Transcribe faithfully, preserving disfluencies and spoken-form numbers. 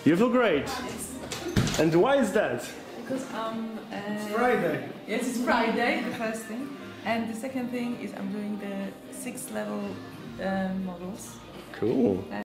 You feel great. And why is that? Because um, uh, It's Friday. yes, it's Friday, the first thing. And the second thing is I'm doing the six level um, models. Cool. Uh,